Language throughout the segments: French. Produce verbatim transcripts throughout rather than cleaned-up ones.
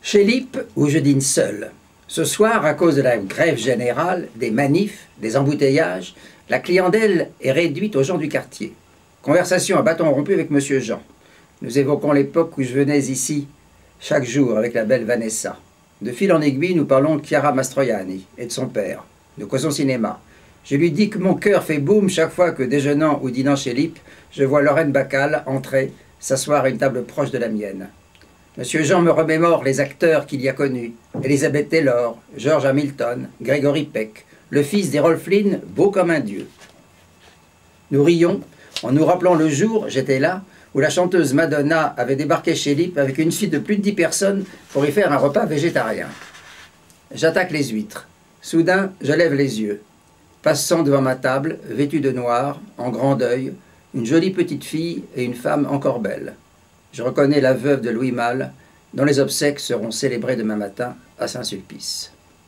Chez Lippe, où je dîne seul. Ce soir, à cause de la grève générale, des manifs, des embouteillages, la clientèle est réduite aux gens du quartier. Conversation à bâton rompu avec Monsieur Jean. Nous évoquons l'époque où je venais ici chaque jour avec la belle Vanessa. De fil en aiguille, nous parlons de Chiara Mastroianni et de son père. Nous causons cinéma. Je lui dis que mon cœur fait boum chaque fois que, déjeunant ou dînant chez Lippe, je vois Lorraine Bacal entrer, s'asseoir à une table proche de la mienne. Monsieur Jean me remémore les acteurs qu'il y a connus. Elizabeth Taylor, George Hamilton, Gregory Peck, le fils d'Errol Flynn, beau comme un dieu. Nous rions en nous rappelant le jour, j'étais là, où la chanteuse Madonna avait débarqué chez Lippe avec une suite de plus de dix personnes pour y faire un repas végétarien. J'attaque les huîtres. Soudain, je lève les yeux. Passant devant ma table, vêtue de noir, en grand deuil, une jolie petite fille et une femme encore belle. Je reconnais la veuve de Louis Malle, dont les obsèques seront célébrées demain matin à Saint-Sulpice.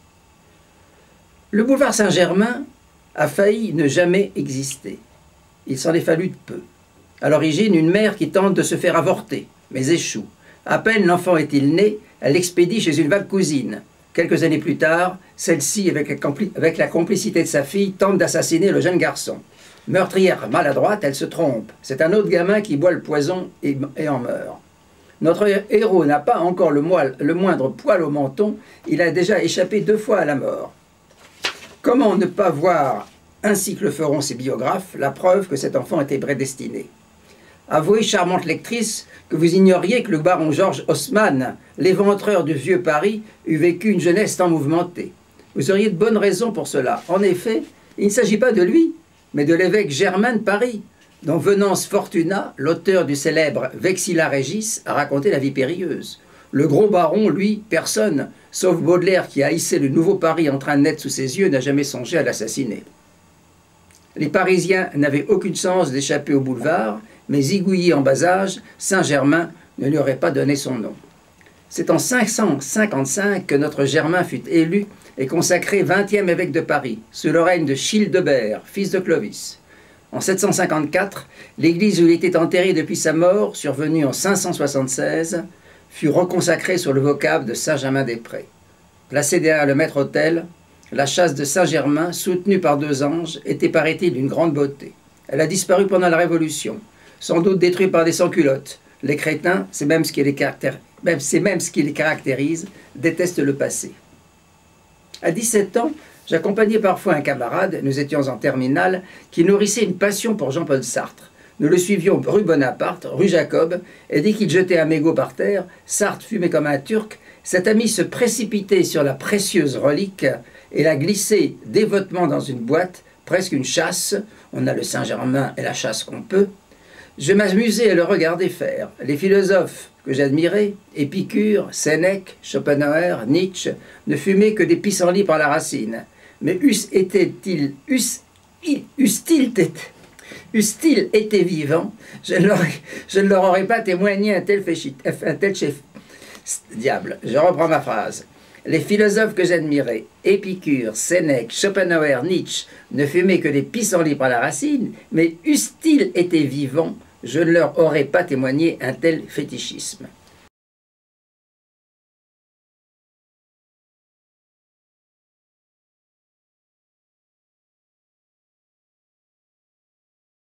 Le boulevard Saint-Germain a failli ne jamais exister. Il s'en est fallu de peu. À l'origine, une mère qui tente de se faire avorter, mais échoue. À peine l'enfant est-il né, elle l'expédie chez une vague cousine. Quelques années plus tard, celle-ci, avec la, avec la complicité de sa fille, tente d'assassiner le jeune garçon. Meurtrière maladroite, elle se trompe. C'est un autre gamin qui boit le poison et, et en meurt. Notre héros n'a pas encore le, moelle, le moindre poil au menton, il a déjà échappé deux fois à la mort. Comment ne pas voir, ainsi que le feront ses biographes, la preuve que cet enfant était prédestiné? Avouez, charmante lectrice, que vous ignoriez que le baron Georges Haussmann, l'éventreur du vieux Paris, eut vécu une jeunesse tant mouvementée. Vous auriez de bonnes raisons pour cela. En effet, il ne s'agit pas de lui, mais de l'évêque Germain de Paris, dont Venance Fortunat, l'auteur du célèbre Vexilla Regis, a raconté la vie périlleuse. Le gros baron, lui, personne, sauf Baudelaire qui a hissé le nouveau Paris en train de naître sous ses yeux, n'a jamais songé à l'assassiner. Les Parisiens n'avaient aucune chance d'échapper au boulevard, mais zigouillé en bas âge, Saint-Germain ne lui aurait pas donné son nom. C'est en cinq cent cinquante-cinq que notre Germain fut élu et consacré vingtième évêque de Paris, sous le règne de Childebert, fils de Clovis. En sept cent cinquante-quatre, l'église où il était enterré depuis sa mort, survenue en cinq cent soixante-seize, fut reconsacrée sur le vocable de Saint-Germain-des-Prés. Placée derrière le maître-autel, la châsse de Saint-Germain, soutenue par deux anges, était, paraît-il, d'une grande beauté. Elle a disparu pendant la Révolution, sans doute détruite par des sans-culottes. Les crétins, c'est même ce qui les caractérise, c'est même ce qui les caractérise, détestent le passé. À dix-sept ans, j'accompagnais parfois un camarade, nous étions en terminale, qui nourrissait une passion pour Jean-Paul Sartre. Nous le suivions rue Bonaparte, rue Jacob, et dès qu'il jetait un mégot par terre, Sartre fumait comme un Turc, cet ami se précipitait sur la précieuse relique et la glissait dévotement dans une boîte, presque une chasse. On a le Saint-Germain et la chasse qu'on peut. Je m'amusais à le regarder faire. Les philosophes que j'admirais, Épicure, Sénèque, Schopenhauer, Nietzsche, ne fumaient que des pissenlits par la racine. Mais eussent été-ils, eussent-ils été, eussent-ils été vivants, je ne, leur, je ne leur aurais pas témoigné un tel, féchit, un tel chef. Diable, je reprends ma phrase. Les philosophes que j'admirais, Épicure, Sénèque, Schopenhauer, Nietzsche, ne fumaient que des pissenlits par la racine, mais eussent-ils été vivants, je ne leur aurais pas témoigné un tel fétichisme.